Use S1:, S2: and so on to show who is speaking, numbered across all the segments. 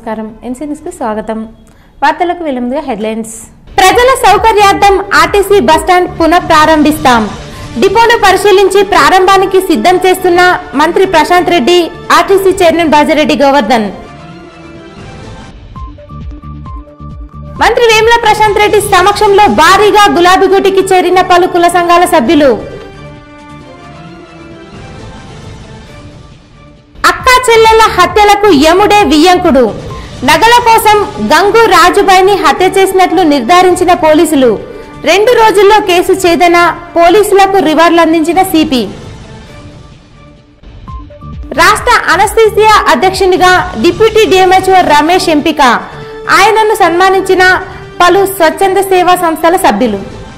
S1: నమస్కారం NC news కు స్వాగతం వార్తలకు వెలుముగా హెడ్లైన్స్ ప్రజల సౌకర్యార్థం ఆర్టీసీ బస్టాండ్ పునః ప్రారంభిస్తాం డిపోను పరిశీలించి ప్రారంభానికి సిద్ధం చేస్తున్న మంత్రి ప్రశాంత్ రెడ్డి ఆర్టీసీ చైర్మన్ బాజిరెడ్డి గోవర్ధన్ మంత్రి వేముల ప్రశాంత్ రెడ్డి సమక్షంలో భారీగా గులాబీగుటికి చేరిన పలు కుల సంఘాల సభ్యులు అక్కా చెల్లెల హత్యలకు యముడే వియ్యంకుడు నగల కోసం గంగు రాజుబాయిని హత్య చేసినట్లు నిర్ధారించిన పోలీసులు 2 రోజుల్లో కేసు ఛేదన పోలీసులకు రివార్డులు అందించిన సిపి రాష్ట్ర అనస్థీసియా అధ్యక్షునిగా డిప్యూటీ డిఎంహెచ్ఓ రమేష్ ఎంపిక ఆయనను సన్మానించిన పలు స్వచ్ఛంద సేవా సంస్థల సభ్యులు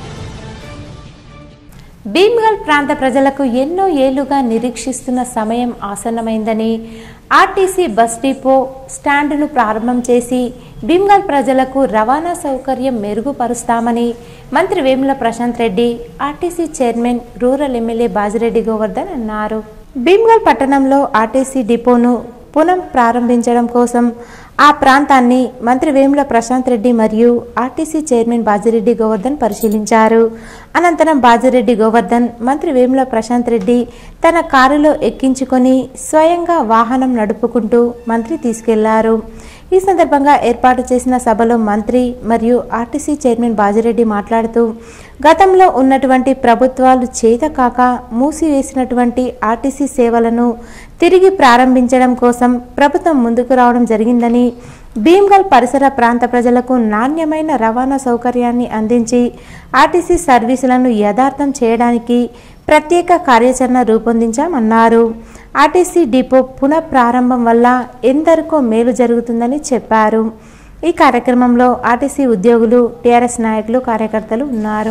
S1: భీమ్గల్ ప్రాంత ప్రజలకు ఎన్నో ఏళ్లుగా నిరీక్షిస్తున్న సమయం ఆసన్నమైందని ఆర్టీసీ బస్ డిపో స్టాండును ప్రారంభం చేసి భీమ్గల్ ప్రజలకు రవాణా సౌకర్యం మెరుగుపరుస్తామని మంత్రి Vemula Prashant Reddy RTC chairman rural MLA Bajireddy Govardhan అన్నారు. భీమ్గల్ పట్టణంలో ఆర్టీసీ డిపోను పునః ప్రారంభించడం కోసం ఆ ప్రాంతాన్ని మంత్రి వేముల ప్రశాంత్ రెడ్డి మరియు ఆర్టీసీ చైర్మన్ బాజిరెడ్డి గోవర్ధన్ పరిశీలించారు. అనంతరం బాజిరెడ్డి గోవర్ధన్ మంత్రి వేముల ప్రశాంత్ రెడ్డి తన కారులో ఎక్కించుకొని స్వయంగా వాహనం నడుపుకుంటూ మంత్రి తీసుకెళ్లారు. ఈ సందర్భంగా ఏర్పాటు చేసిన సభలో మంత్రి మరియు ఆర్టీసీ చైర్మన్ బాజిరెడ్డి మాట్లాడుతూ గతంలో ఉన్నటువంటి ప్రభుత్వాలు చేతకాక మూసివేసినటువంటి ఆర్టీసీ సేవలను తిరిగి ప్రారంభించడం కోసం ప్రభుత్వం ముందుకు రావడం జరిగిందని భీమ్గల్ పరిసర ప్రాంత ప్రజలకు నాణ్యమైన రవాణా సౌకర్యాన్ని అందించి ఆర్టీసీ సర్వీసులను యథార్థం చేయడానికి ప్రత్యేక కార్యాచరణ రూపొందించామన్నారు. ఆర్టీసీ డిపో పునః ప్రారంభం వల్ల ఎందరికో మేలు జరుగుతుందని చెప్పారు. ఈ కార్యక్రమంలో ఆర్టీసీ ఉద్యోగులు, టీఆర్ఎస్ నాయకులు, కార్యకర్తలు ఉన్నారు.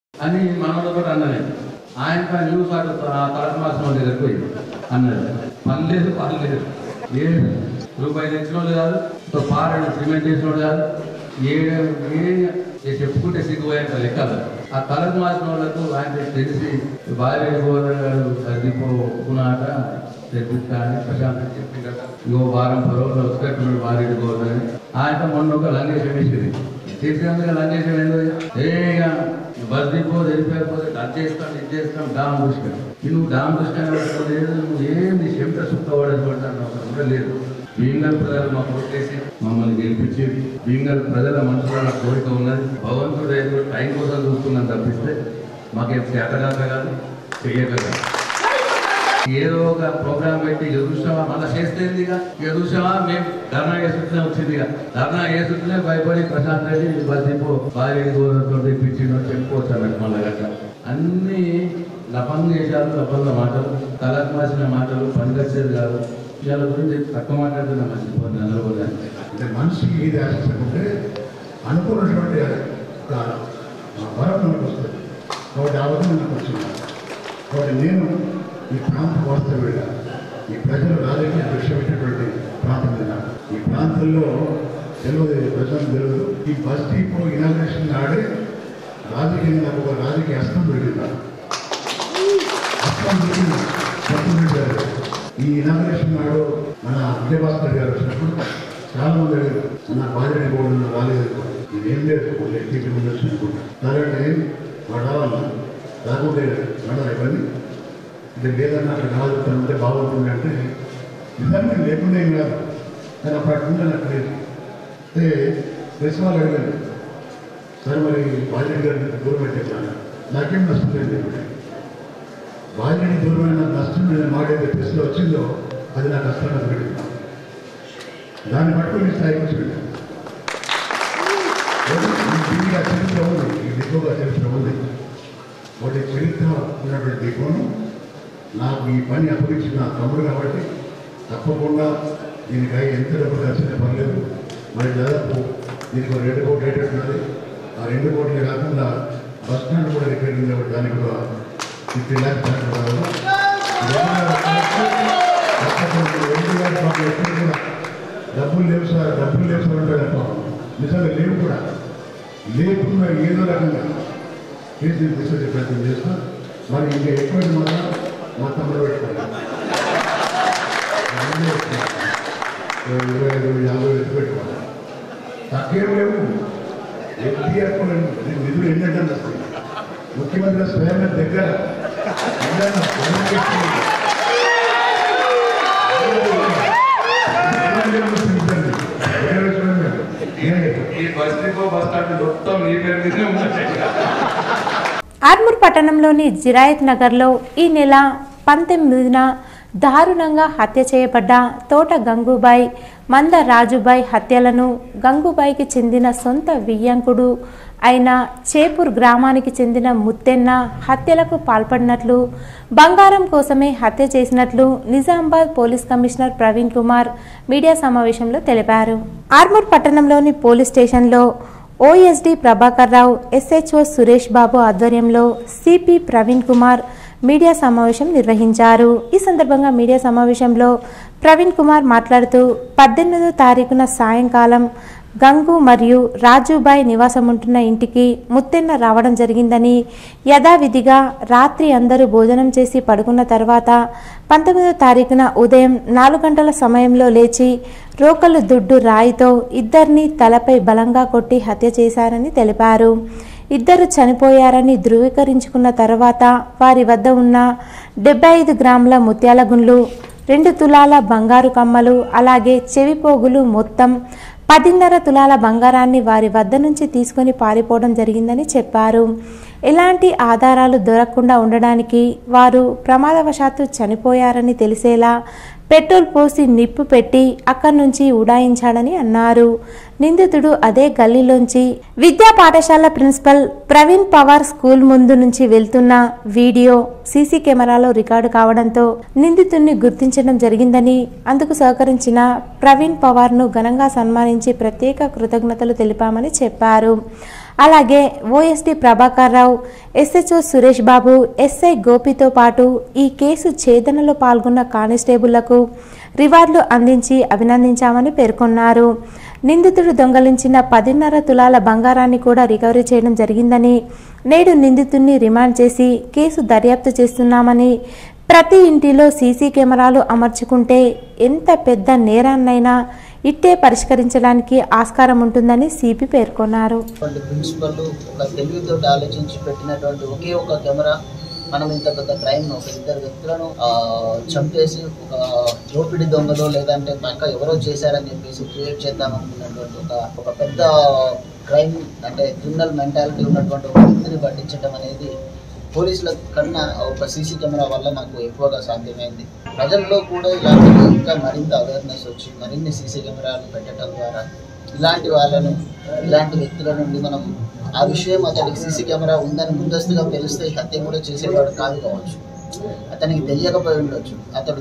S2: చెప్పుకుంటే సిగ్గుపోయేంత లెక్కలు ఆ తలకు మార్చిన వాళ్ళకు ఆయన తెలిసి భార్య గోవర్ధన్ తెప్పిస్తానని ప్రశాంత్ చెప్పిందట. ఇంకో వారం 10 రోజులు వస్తున్నట్టు భార్య గోవర్ధన్ ఆయన మొన్న ఒక లంగేశం వేసింది. చేసినందుకు లంగేశం ఏంటో బస్ దిపో వెళ్ళిపోయిపోతే అది చేస్తాం ఇది చేస్తాం డామ్ దృష్టి నువ్వు డామ్ దృష్టి లేదు. నువ్వు ఏంది చెంట సుఖపడేది లేదు. భీమ్గల్ ప్రజలు మా కోరికేసి మమ్మల్ని గెలిపించేది. భీమ్గల్ ప్రజల మనసులో కోరిక ఉన్నది. భగవంతుడు ఏదో టైం కోసం చూస్తున్నాను తప్పిస్తే మాకేం చేతగాక కాదు, చెయ్యక కాదు. ఏదో ఒక ప్రోగ్రామ్ పెట్టి ఎదురుసావా మళ్ళీ చేస్తేందిగా ఎదురుసావా మేము ధర్నా చేస్తుంటే వచ్చిందిగా ధర్నా చేస్తుంటే భయపడి ప్రశాంత్ రెడ్డి బస్సు భార్య గోవర్ధన్తో తెప్పించిందో చెప్పుకోవచ్చు అన్నట్టు మళ్ళీ గట్ట అన్ని లపంగా చేశారు. లపంగా మాటలు, తలకు మాసిన మాటలు పనికొచ్చేది కాదు. ఇవాళ గురించి తక్కువ మాట్లాడుతున్నా మంచిపోతుంది అందరూ.
S3: అంటే మనిషికి ఏది ఆశించకుంటే అనుకున్నటువంటి వరం మనకు వస్తుంది. కాబట్టి ఆ వరం నాకు వచ్చింది. కాబట్టి నేను ఈ ప్రాంత వాస్తవ్యుడిగా ఈ ప్రజలు రాజకీయ దృష్టి పెట్టినటువంటి ప్రాంతం మీద ఈ ప్రాంతంలో తెలియదు, ప్రజలకు తెలియదు. ఈ బస్ డిపో ఇనాగ్రేషన్ నాడే రాజకీయంగా ఒక రాజకీయ అస్తం దొరికింది. అస్తం దొరికింది పెట్టారు. ఈ ఇనాగ్రేషన్ నాడు మన విజయభాస్కర్ గారు వచ్చినప్పుడు చాలా మంది అడిగారు, నా బాధ్యత కూడా రాలేదు, ఇదేం లేదు టీపీ ముందు వచ్చినప్పుడు తర్వాత వాడు రావాలన్నా రాకుంటే రాడా ఇవన్నీ ఇది లేదన్నా అక్కడ రాజుతుంటే బాగుంటుంది అంటే నిజంగా లేకుండా ఏం కాదు. కానీ అప్పుడు అక్కడ ఉంటే నాకు లేదు. అయితే ప్రెస్ వాళ్ళు అడిగారు, సరే మరి బాధ్యత గారిని దూరం పెట్టేస్తాను, నాకేం నష్టం లేదు. బాధ్యతని దూరమైన నష్టం నేను మాట్లాడే ప్రెస్లో వచ్చిందో అది నా కష్టాన్ని పెట్టింది. దాన్ని పట్టుకుని స్థాయికి వచ్చి పెట్టాను. దీనిగా చరిత్ర ఉంది, ఈ డిపోగా చరిత్ర ఉంది. ఒకటి చరిత్ర ఉన్నటువంటి డిపోను నాకు ఈ పని అప్పగించిన నా తమ్ముడు కాబట్టి తప్పకుండా దీనికి ఎంత డబ్బు ఖర్చు పర్లేదు. మరి దాదాపు దీనికి 2 కోట్లు అయ్యేటట్టున్నది. ఆ 2 కోట్లే కాకుండా బస్ స్టాండ్ కూడా రిపేర్ ఉంది కాబట్టి దానికి కూడా 50 lakhs డబ్బులు లేవు సార్ అంటే నిజంగా లేవు కూడా. లేకుండా ఏదో రకంగా కేసులు తీసుకొచ్చే ప్రయత్నం చేస్తా. మరి ఇంకా ఎక్కువ మాత్రం మా తమ్ముడు పెట్టుకోవాలి. 25-50 పెట్టుకోవాలి. తగ్గేం లేవు. ఎన్టీఆర్ నిధులు ఎన్నంటే వస్తాయి. ముఖ్యమంత్రి స్వయంగా దగ్గర
S1: ఆర్మూర్ పట్టణంలోని జిరాయత్ నగర్లో ఈ నెల 19న దారుణంగా హత్య చేయబడ్డ తోట గంగూబాయ్, మంద రాజుబాయ్ హత్యలను గంగూబాయ్కి చెందిన సొంత వియ్యంకుడు అయిన చేపూర్ గ్రామానికి చెందిన ముత్తెన్న హత్యలకు పాల్పడినట్లు, బంగారం కోసమే హత్య చేసినట్లు Nizamabad police commissioner Praveen Kumar media సమావేశంలో తెలిపారు. ఆర్మూర్ పట్టణంలోని పోలీస్ స్టేషన్లో ఓఎస్డి ప్రభాకర్ రావు, ఎస్హెచ్ఓ సురేష్ బాబు ఆధ్వర్యంలో సిపి ప్రవీణ్ కుమార్ మీడియా సమావేశం నిర్వహించారు. ఈ సందర్భంగా మీడియా సమావేశంలో ప్రవీణ్ కుమార్ మాట్లాడుతూ 18వ తారీఖున సాయంకాలం గంగు మరియు రాజుబాయ్ నివాసం ఉంటున్న ఇంటికి ముత్తెన్న రావడం జరిగిందని, యథావిధిగా రాత్రి అందరూ భోజనం చేసి పడుకున్న తర్వాత 19వ తారీఖున ఉదయం 4 గంటల సమయంలో లేచి రోకలు దుడ్డు రాయితో ఇద్దరిని తలపై బలంగా కొట్టి హత్య చేశారని తెలిపారు. ఇద్దరు చనిపోయారని ధృవీకరించుకున్న తర్వాత వారి వద్ద ఉన్న 75 గ్రాముల ముత్యాల గుండ్లు, 2 తులాల బంగారు కమ్మలు, అలాగే చెవిపోగులు మొత్తం 10.5 తులాల బంగారాన్ని వారి వద్ద నుంచి తీసుకొని పారిపోవడం జరిగిందని చెప్పారు. ఎలాంటి ఆధారాలు దొరకకుండా ఉండడానికి వారు ప్రమాదవశాత్తు చనిపోయారని తెలిసేలా పెట్రోల్ పోసి నిప్పు పెట్టి అక్కడి నుంచి ఉడాయించాడని అన్నారు. నిందితుడు అదే గల్లీలోంచి విద్యా పాఠశాల ప్రిన్సిపల్ ప్రవీణ్ పవార్ స్కూల్ ముందు నుంచి వెళ్తున్న వీడియో సీసీ కెమెరాలో రికార్డు కావడంతో నిందితుడిని గుర్తించడం జరిగిందని, అందుకు సహకరించిన ప్రవీణ్ పవార్ను ఘనంగా సన్మానించి ప్రత్యేక కృతజ్ఞతలు తెలిపామని చెప్పారు. అలాగే OSD Prabhakar Rao, SHO Suresh Babu, SI గోపితో పాటు ఈ కేసు ఛేదనలో పాల్గొన్న కానిస్టేబుళ్లకు రివార్డులు అందించి అభినందించామని పేర్కొన్నారు. నిందితుడు దొంగలించిన 10.5 తులాల బంగారాన్ని కూడా రికవరీ చేయడం జరిగిందని, నేడు నిందితుడిని రిమాండ్ చేసి కేసు దర్యాప్తు చేస్తున్నామని, ప్రతి ఇంటిలో సీసీ కెమెరాలు అమర్చుకుంటే ఎంత పెద్ద నేరాన్నైనా ఇట్టే పరిష్కరించడానికి ఆస్కారం ఉంటుందని సిపి పేర్కొన్నారు.
S4: ప్రిన్సిపల్ ఒక తెలివితో ఆలోచించి పెట్టినటువంటి ఒకే ఒక కెమెరా మనం ఇంత పెద్ద క్రైమ్ ఒక ఇద్దరు వ్యక్తులను చంపేసి ఒక దోపిడీ దొంగలో లేదంటే పక్క ఎవరో చేశారని చెప్పేసి క్రియేట్ చేద్దామనుకున్నటువంటి ఒక పెద్ద క్రైమ్ అంటే క్రిమినల్ మెంటాలిటీ ఉన్నటువంటి ఒక వ్యక్తిని పట్టించడం అనేది పోలీసుల కన్నా ఒక సీసీ కెమెరా వల్ల మాకు ఎక్కువగా సాధ్యమైంది. ప్రజల్లో కూడా ఇలాంటివి ఇంకా మరింత అవేర్నెస్ వచ్చి మరిన్ని సీసీ కెమెరాలు పెట్టడం ద్వారా ఇలాంటి వాళ్ళను ఇలాంటి వ్యక్తుల నుండి మనం ఆ విషయం అతనికి సీసీ కెమెరా ఉందని ముందస్తుగా తెలిస్తే హత్య కూడా చేసేవాడు కాదు కావచ్చు, అతనికి తెలియకపోయి ఉండొచ్చు.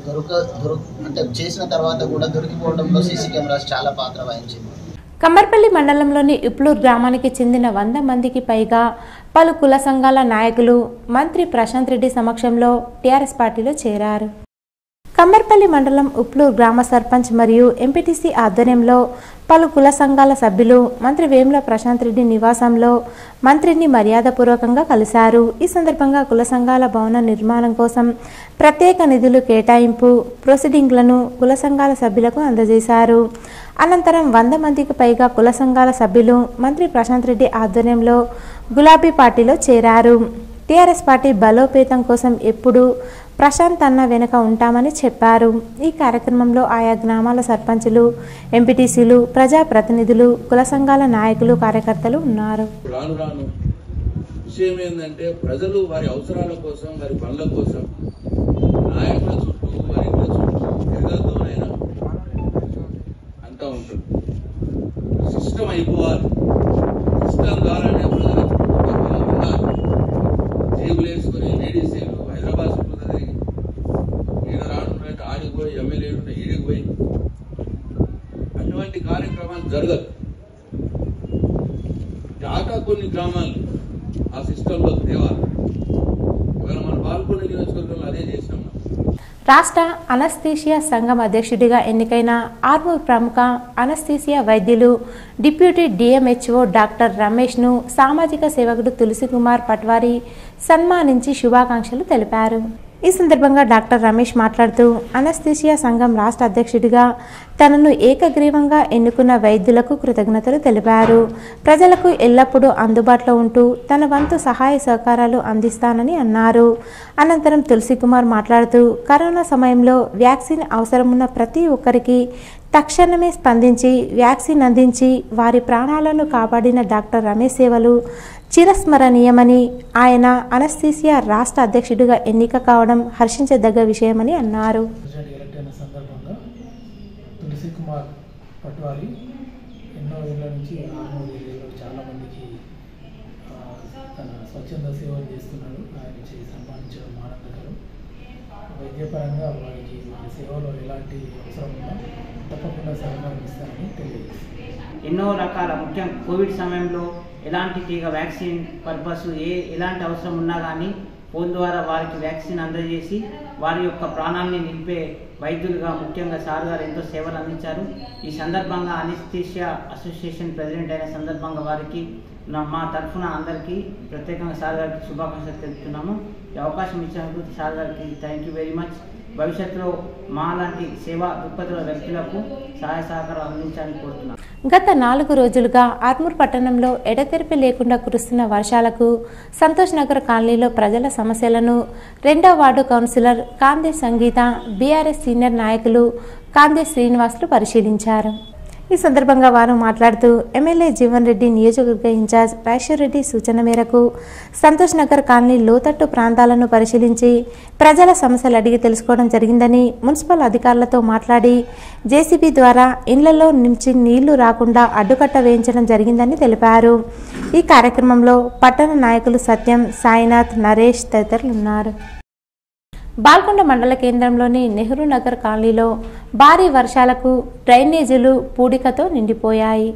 S4: అతడు అంటే చేసిన తర్వాత కూడా దొరికిపోవడంలో సీసీ కెమెరాస్ చాలా పాత్ర వహించింది.
S1: కమ్మర్పల్లి మండలంలోని ఇప్లూర్ గ్రామానికి చెందిన 100 మందికి పైగా పలు కుల సంఘాల నాయకులు మంత్రి ప్రశాంత్ రెడ్డి సమక్షంలో టీఆర్ఎస్ పార్టీలో చేరారు. కమ్మర్పల్లి మండలం ఉప్లూర్ గ్రామ సర్పంచ్ మరియు ఎంపీటీసీ ఆధ్వర్యంలో పలు కుల సంఘాల సభ్యులు మంత్రి వేముల ప్రశాంత్ రెడ్డి నివాసంలో మంత్రిని మర్యాదపూర్వకంగా కలిశారు. ఈ సందర్భంగా కుల సంఘాల భవన నిర్మాణం కోసం ప్రత్యేక నిధులు కేటాయింపు ప్రొసీడింగ్లను కుల సంఘాల సభ్యులకు అందజేశారు. అనంతరం 100 మందికి పైగా కుల సంఘాల సభ్యులు మంత్రి ప్రశాంత్ రెడ్డి ఆధ్వర్యంలో గులాబీ పార్టీలో చేరారు. టీఆర్ఎస్ పార్టీ బలోపేతం కోసం ఎప్పుడూ ప్రశాంత్ అన్న వెనుక ఉంటామని చెప్పారు. ఈ కార్యక్రమంలో ఆయా గ్రామాల సర్పంచులు, ఎంపీటీసీలు, ప్రజాప్రతినిధులు, కుల సంఘాల నాయకులు, కార్యకర్తలు ఉన్నారు.
S5: రాను రాను విషయం ఏంటంటే ప్రజలు వారి అవసరాల కోసం వారి పనుల కోసం నాయకుల చుట్టూ వారి ఇంట్లో చుట్టూ ఎగలతోనైనా అంతా ఉంటుంది. సిస్టమ్ అయిపోవాలి. సిస్టమ్ ద్వారానే ప్రజలకు ఉండాలి. జేబులు వేసుకుని లేడీసీలు హైదరాబాద్ చుట్టూ తిరిగి ఈడ రానున్నట్టు ఆడికి పోయి ఎమ్మెల్యేలు ఈడికి పోయి అటువంటి కార్యక్రమాలు జరగదు. దాకా కొన్ని గ్రామాలు ఆ సిస్టంలో తేవాలి. ఇవాళ మన పాల్గొన్న నియోజకవర్గంలో అదే చేసినాం.
S1: రాష్ట్ర అనస్థీషియా సంఘం అధ్యక్షుడిగా ఎన్నికైన ఆర్మూర్ ప్రముఖ అనస్థీషియా వైద్యులు డిప్యూటీ డిఎంహెచ్ఓ డాక్టర్ రమేష్ను సామాజిక సేవకుడు తులసి కుమార్ పట్వారి సన్మానించి శుభాకాంక్షలు తెలిపారు. ఈ సందర్భంగా డాక్టర్ రమేష్ మాట్లాడుతూ అనస్థీషియా సంఘం రాష్ట్ర అధ్యక్షుడిగా తనను ఏకగ్రీవంగా ఎన్నుకున్న వైద్యులకు కృతజ్ఞతలు తెలిపారు. ప్రజలకు ఎల్లప్పుడూ అందుబాటులో ఉంటూ తన వంతు సహాయ సహకారాలు అందిస్తానని అన్నారు. అనంతరం తులసి కుమార్ మాట్లాడుతూ కరోనా సమయంలో వ్యాక్సిన్ అవసరమున్న ప్రతి ఒక్కరికి తక్షణమే స్పందించి వ్యాక్సిన్ అందించి వారి ప్రాణాలను కాపాడిన డాక్టర్ రమేష్ సేవలు చిరస్మరణీయమని, ఆయన అనస్థీసియా రాష్ట్ర అధ్యక్షుడిగా ఎన్నిక కావడం హర్షించదగ్గ విషయమని అన్నారు.
S6: సందర్భంగా తులసి కుమార్ పట్వారి ఎన్నో ఏళ్ళ నుంచి చాలా మందికి తన స్వచ్ఛంద సేవలు చేస్తున్నాడు. ఆయన సన్మానించడం ఆనందకరం. వైద్యపరంగా వారికి వారి సేవలో ఎలాంటి అవసరం ఉన్నా తప్పకుండా సహకారం ఇస్తారని తెలియజేస్తారు.
S7: ఎన్నో రకాల ముఖ్యం కోవిడ్ సమయంలో ఎలాంటి టీకా వ్యాక్సిన్ పర్పస్ ఎలాంటి అవసరం ఉన్నా కానీ ఫోన్ ద్వారా వారికి వ్యాక్సిన్ అందజేసి వారి యొక్క ప్రాణాన్ని నిలిపే వైద్యులుగా ముఖ్యంగా సార్ గారు ఎంతో సేవలు అందించారు. ఈ సందర్భంగా అనస్థీషియా అసోసియేషన్ ప్రెసిడెంట్ అయిన సందర్భంగా వారికి మా తరఫున అందరికీ ప్రత్యేకంగా సార్ గారికి శుభాకాంక్షలు తెలుపుతున్నాము. ఈ అవకాశం ఇచ్చినందుకు సార్ గారికి థ్యాంక్ యూ వెరీ మచ్. భవిష్యత్తులో మాలాంటి సేవా దృక్పథుల వ్యక్తులకు సహాయ సహకారాలు అందించాలని కోరుతున్నాం.
S1: గత 4 రోజులుగా ఆర్మూర్ పట్టణంలో ఎడతెరిపి లేకుండా కురుస్తున్న వర్షాలకు సంతోష్ నగర్ కాలనీలో ప్రజల సమస్యలను 2వ ward councillor Kande Sangeetha, BRS senior నాయకులు కాందే శ్రీనివాసులు పరిశీలించారు. ఈ సందర్భంగా వారు మాట్లాడుతూ ఎమ్మెల్యే జీవన్ రెడ్డి, నియోజకవర్గ ఇన్ఛార్జ్ రాజేశ్వర్ రెడ్డి సూచన మేరకు సంతోష్ నగర్ కాలనీ లోతట్టు ప్రాంతాలను పరిశీలించి ప్రజల సమస్యలు అడిగి తెలుసుకోవడం జరిగిందని, మున్సిపల్ అధికారులతో మాట్లాడి జేసీబీ ద్వారా ఇళ్లలో నుంచి నీళ్లు రాకుండా అడ్డుకట్ట వేయించడం జరిగిందని తెలిపారు. ఈ కార్యక్రమంలో పట్టణ నాయకులు సత్యం, సాయినాథ్, నరేష్ తదితరులు ఉన్నారు. బాల్కొండ మండల కేంద్రంలోని నెహ్రూ నగర్ కాలనీలో భారీ వర్షాలకు డ్రైనేజీలు పూడికతో నిండిపోయాయి.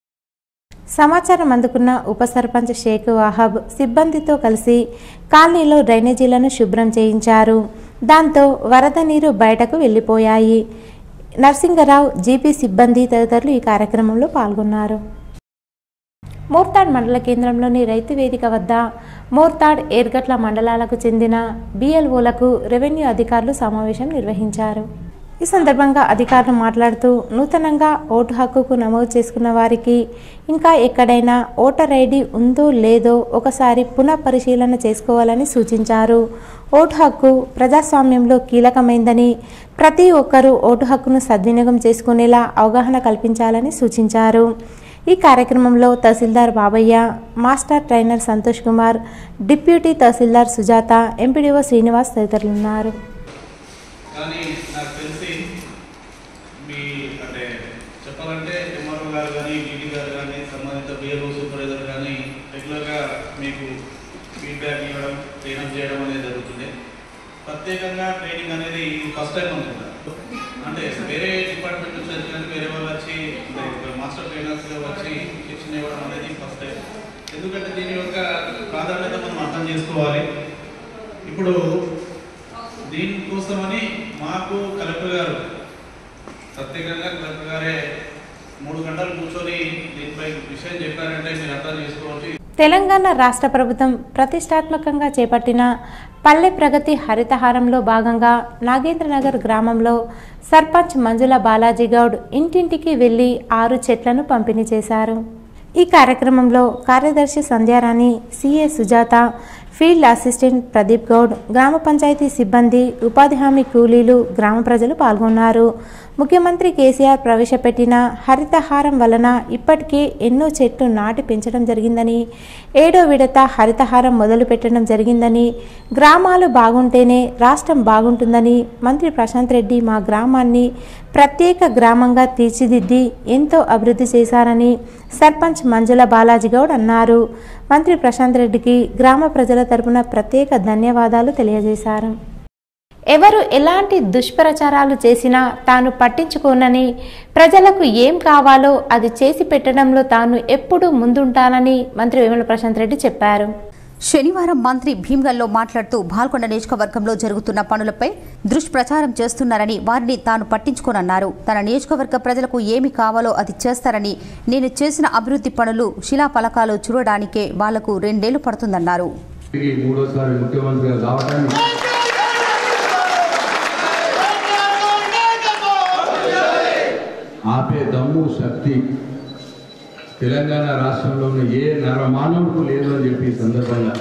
S1: సమాచారం అందుకున్న ఉప సర్పంచ్ షేక్ వాహబ్ సిబ్బందితో కలిసి కాలనీలో డ్రైనేజీలను శుభ్రం చేయించారు. దాంతో వరద నీరు బయటకు వెళ్లిపోయాయి. నర్సింగరావు, జీపీ సిబ్బంది తదితరులు ఈ కార్యక్రమంలో పాల్గొన్నారు. మోర్తాడ్ మండల కేంద్రంలోని రైతు వేదిక వద్ద మోర్తాడ్, ఏర్గట్ల మండలాలకు చెందిన BLOలకు రెవెన్యూ అధికారులు సమావేశం నిర్వహించారు. ఈ సందర్భంగా అధికారులు మాట్లాడుతూ నూతనంగా ఓటు హక్కుకు నమోదు చేసుకున్న వారికి ఇంకా ఎక్కడైనా ఓటర్ ఐడి ఉందో లేదో ఒకసారి పునఃపరిశీలన చేసుకోవాలని సూచించారు. ఓటు హక్కు ప్రజాస్వామ్యంలో కీలకమైందని, ప్రతి ఒక్కరూ ఓటు హక్కును సద్వినియోగం చేసుకునేలా అవగాహన కల్పించాలని సూచించారు. ఈ కార్యక్రమంలో తహసీల్దార్ Babaiah, master trainer Santosh Kumar, deputy తహసీల్దార్ సుజాత, ఎంపీడీఓ శ్రీనివాస్ తదితరులు ఉన్నారు.
S8: కానీ నాకు తెలిసి మీ అంటే చెప్పాలంటే ఎంఆర్ఓ గారు కానీ, డీడీ గారు కానీ, సంబంధిత BLO సూపర్వైజర్ కానీ రెగ్యులర్గా మీకు ఫీడ్బ్యాక్ ఇవ్వడం, ట్రైనప్ చేయడం అనేది జరుగుతుంది. ప్రత్యేకంగా ట్రైనింగ్ అనేది ఫస్ట్ టైం ఉంటుంది. అంటే వేరే డిపార్ట్మెంట్ నుంచి వచ్చినందుకు వేరే వాళ్ళు వచ్చి మాస్టర్ ట్రైనర్స్గా వచ్చి శిక్షణ ఇవ్వడం అనేది ఫస్ట్ టైం. ఎందుకంటే దీని యొక్క ప్రాధాన్యత మనం అర్థం చేసుకోవాలి. ఇప్పుడు దీనికోసమని మాకు కలెక్టర్ గారు ప్రత్యేకంగా కలెక్టర్ గారే 3 గంటలు కూర్చొని దీనిపై విషయం చెప్పారంటే మీరు అర్థం చేసుకోవచ్చు.
S1: తెలంగాణ రాష్ట్ర ప్రభుత్వం ప్రతిష్టాత్మకంగా చేపట్టిన పల్లె ప్రగతి హరితహారంలో భాగంగా నాగేంద్రనగర్ గ్రామంలో సర్పంచ్ మంజుల బాలాజీ గౌడ్ ఇంటింటికి వెళ్లి 6 చెట్లను పంపిణీ చేశారు. ఈ కార్యక్రమంలో కార్యదర్శి Sandhyarani, CA Sujatha, field assistant Pradeep Goud, గ్రామ పంచాయతీ సిబ్బంది, ఉపాధి హామీ కూలీలు, గ్రామ ప్రజలు పాల్గొన్నారు. ముఖ్యమంత్రి కేసీఆర్ ప్రవేశపెట్టిన హరితహారం వలన ఇప్పటికే ఎన్నో చెట్లు నాటి పెంచడం జరిగిందని, 7వ విడత హరితహారం మొదలు పెట్టడం జరిగిందని, గ్రామాలు బాగుంటేనే రాష్ట్రం బాగుంటుందని మంత్రి ప్రశాంత్ రెడ్డి మా గ్రామాన్ని ప్రత్యేక గ్రామంగా తీర్చిదిద్ది ఎంతో అభివృద్ధి చేశారని సర్పంచ్ మంజుల బాలాజీ గౌడ్ అన్నారు. మంత్రి ప్రశాంత్ రెడ్డికి గ్రామ ప్రజల తరపున ప్రత్యేక ధన్యవాదాలు తెలియజేశారు. ఎవరు ఎలాంటి దుష్ప్రచారాలు చేసినా తాను పట్టించుకోనని, ప్రజలకు ఏం కావాలో అది చేసి పెట్టడంలో తాను ఎప్పుడూ ముందుంటానని మంత్రి వేముల ప్రశాంత్ రెడ్డి చెప్పారు.
S9: శనివారం మంత్రి భీమ్గల్లో మాట్లాడుతూ బాల్కొండ నియోజకవర్గంలో జరుగుతున్న పనులపై దుష్ప్రచారం చేస్తున్నారని, వారిని తాను పట్టించుకోనన్నారు. తన నియోజకవర్గ ప్రజలకు ఏమి కావాలో అది చేస్తారని, నేను చేసిన అభివృద్ధి పనులు శిలాఫలకాలు చూడడానికే వాళ్లకు 2 ఏళ్లు పడుతుందన్నారు.
S2: మూడోసారి ముఖ్యమంత్రిగా కావడానికి ఆపే దమ్ము శక్తి తెలంగాణ రాష్ట్రంలో ఉన్న ఏ నరమానవుడు లేదు అని చెప్పి ఈ సందర్భంగా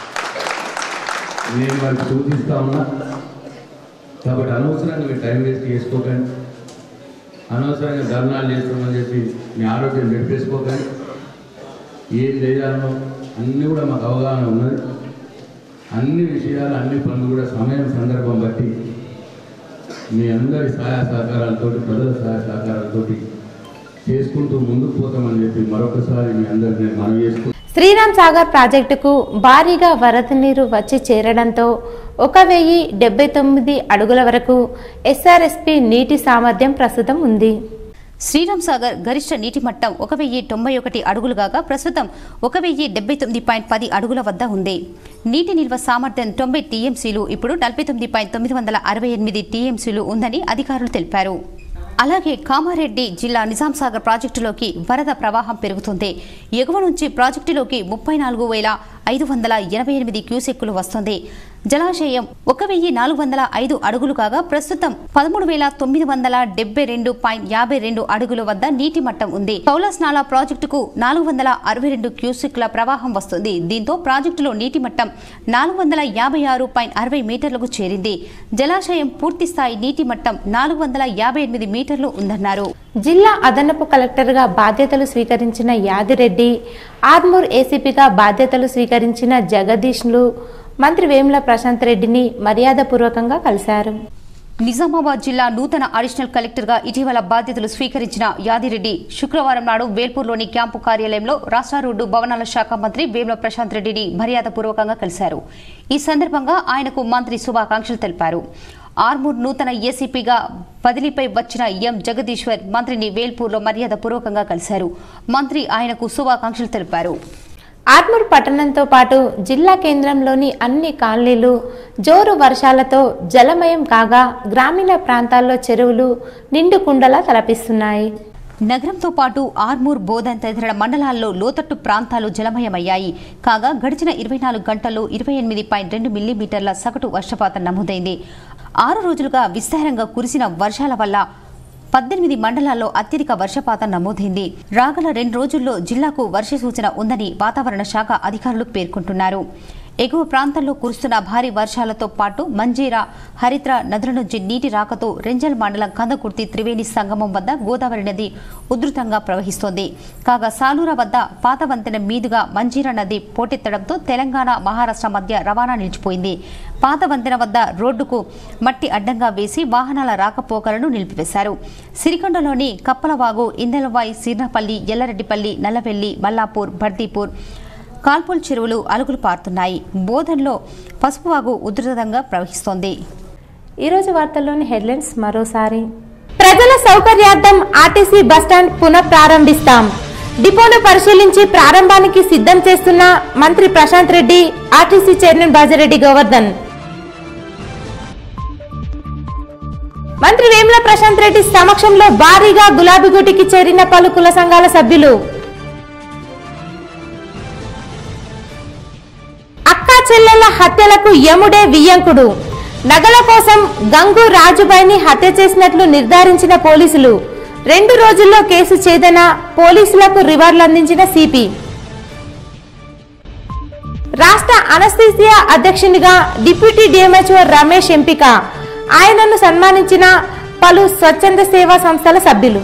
S2: నేను వారికి సూచిస్తా ఉన్నా. కాబట్టి అనవసరంగా మీరు టైం వేస్ట్ చేసుకోకండి, అనవసరంగా ధర్నాలు చేస్తామని చెప్పి మీ ఆరోగ్యం గడిపేసుకోకండి. ఏం చేయాలో అన్నీ కూడా మాకు అవగాహన ఉన్నది. అన్ని విషయాలు అన్ని పనులు కూడా సమయం సందర్భం బట్టి మీ అందరి సహాయ సహకారాలతో ప్రజల సహాయ సహకారాలతో చేసుకుంటూ ముందుకు పోతామని చెప్పి మరొకసారి మీ అందరినీ నేను మనవి చేసుకుంటాను.
S1: శ్రీరామ్ సాగర్ ప్రాజెక్టుకు భారీగా వరద నీరు వచ్చి చేరడంతో 1079 అడుగుల వరకు ఎస్ఆర్ఎస్పీ నీటి సామర్థ్యం ప్రస్తుతం ఉంది.
S9: శ్రీరామ్ సాగర్ గరిష్ట నీటి మట్టం 1091 అడుగులు కాగా ప్రస్తుతం 1079.10 అడుగుల వద్ద ఉంది. నీటి నిల్వ సామర్థ్యం 90 టీఎంసీలు, ఇప్పుడు 49.968 టీఎంసీలు ఉందని అధికారులు తెలిపారు. అలాగే కామారెడ్డి జిల్లా నిజాం సాగర్ ప్రాజెక్టులోకి వరద ప్రవాహం పెరుగుతుంది. ఎగువ నుంచి ప్రాజెక్టులోకి 34,588 క్యూసెక్కులు వస్తుంది. జలాశయం 1,405 అడుగులు కాగా ప్రస్తుతం 13,972.52 అడుగుల వద్ద నీటి మట్టం ఉంది. కౌలాస్నాలా ప్రాజెక్టుకు 462 క్యూసెక్ల ప్రవాహం వస్తుంది. దీంతో ప్రాజెక్టులో నీటి మట్టం 456.60 మీటర్లకు చేరింది. జలాశయం పూర్తి స్థాయి నీటి మట్టం 458 మీటర్లు ఉందన్నారు.
S1: జిల్లా అదనపు కలెక్టర్గా బాధ్యతలు స్వీకరించిన యాదిరెడ్డి, ఆర్మూర్ ఏసీపీగా బాధ్యతలు స్వీకరించిన జగదీష్లు మంత్రి వేముల ప్రశాంత్ రెడ్డిని మర్యాదపూర్వకంగా కలిశారు.
S9: నిజామాబాద్ జిల్లా నూతన అడిషనల్ కలెక్టర్గా ఇటీవల బాధ్యతలు స్వీకరించిన యాదిరెడ్డి శుక్రవారం నాడు వేల్పూర్లోని క్యాంపు కార్యాలయంలో రాష్ట్ర రోడ్డు భవనాల శాఖ మంత్రి వేముల ప్రశాంత్ రెడ్డిని మర్యాదపూర్వకంగా కలిశారు. ఈ సందర్భంగా ఆయనకు మంత్రి శుభాకాంక్షలు తెలిపారు. ఆర్మూర్ నూతన ఏసీపీగా బదిలీపై వచ్చిన ఎం జగదీశ్వర్ మంత్రిని వేల్పూర్లో మర్యాదపూర్వకంగా కలిశారు. మంత్రి ఆయనకు శుభాకాంక్షలు తెలిపారు.
S1: ఆర్మూర్ పట్టణంతో పాటు జిల్లా కేంద్రంలోని అన్ని కాలనీలు జోరు వర్షాలతో జలమయం కాగా గ్రామీణ ప్రాంతాల్లో చెరువులు నిండు కుండలా తలపిస్తున్నాయి.
S9: నగరంతో పాటు ఆర్మూర్, బోధన్ తదితర మండలాల్లో లోతట్టు ప్రాంతాలు జలమయమయ్యాయి. కాగా గడిచిన 24 గంటల్లో 28.2 మిల్లీమీటర్ల సగటు వర్షపాతం నమోదైంది. 6 రోజులుగా విస్తారంగా కురిసిన వర్షాల వల్ల 18 మండలాల్లో అత్యధిక వర్షపాతం నమోదైంది. రాగల 2 రోజుల్లో జిల్లాకు వర్ష సూచన ఉందని వాతావరణ శాఖ అధికారులు పేర్కొంటున్నారు. ఎగువ ప్రాంతాల్లో కురుస్తున్న భారీ వర్షాలతో పాటు మంజీరా, హరిత్ర నదుల నుంచి నీటి రాకతో రెంజల్ మండలం కందకుర్తి త్రివేణి సంగమం వద్ద గోదావరి నది ఉధృతంగా ప్రవహిస్తోంది. కాగా సాలూరా వద్ద పాత వంతెన మీదుగా మంజీరా నది పోటెత్తడంతో తెలంగాణ, మహారాష్ట్ర మధ్య రవాణా నిలిచిపోయింది. పాత వంతెన వద్ద రోడ్డుకు మట్టి అడ్డంగా వేసి వాహనాల రాకపోకలను నిలిపివేశారు. సిరికొండలోని కప్పలవాగు, ఇందలవాయి, సీర్నపల్లి, ఎల్లారెడ్డిపల్లి, నల్లవెల్లి, మల్లాపూర్, బర్దీపూర్, కాల్పూల్ చెరువులు అలుగులు పారుతున్నాయి. బోధన్లో పసుపువాగు ఉధృతంగా ప్రవహిస్తోంది.
S1: ఈరోజు వార్తల్లోని హెడ్లైన్స్ మరోసారి. ప్రజల సౌకర్యార్థం ఆర్టీసీ బస్టాండ్ పునఃప్రారంభిస్తాం. డిపోను పరిశీలించి ప్రారంభానికి సిద్ధం చేస్తున్న మంత్రి ప్రశాంత్ రెడ్డి, ఆర్టీసీ చైర్మన్ బాజిరెడ్డి గోవర్ధన్. మంత్రి వేముల ప్రశాంత్ రెడ్డి సమక్షంలో భారీగా గులాబీగూటికి చేరిన పలు కుల సంఘాల సభ్యులు. అక్కా చెల్లెళ్ల హత్యలకు యముడే వియ్యంకుడు. నగల కోసం గంగు రాజుబాయిని హత్య చేసినట్లు నిర్ధారించిన పోలీసులు. 2 రోజుల్లో కేసు ఛేదన, పోలీసులకు రివార్డులు అందించిన సిపి. రాష్ట్ర అనస్థీసియా అధ్యక్షునిగా డిప్యూటీ డిఎంహెచ్ఓ రమేష్ ఎంపిక. ఆయనను సన్మానించిన పలు స్వచ్ఛంద సేవా సంస్థల సభ్యులు.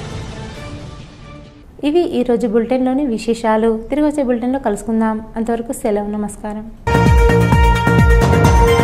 S1: ఇవి ఈరోజు బులెటిన్లోని విశేషాలు. తిరిగి వచ్చే బులెటిన్లో కలుసుకుందాం. అంతవరకు సెలవు. నమస్కారం.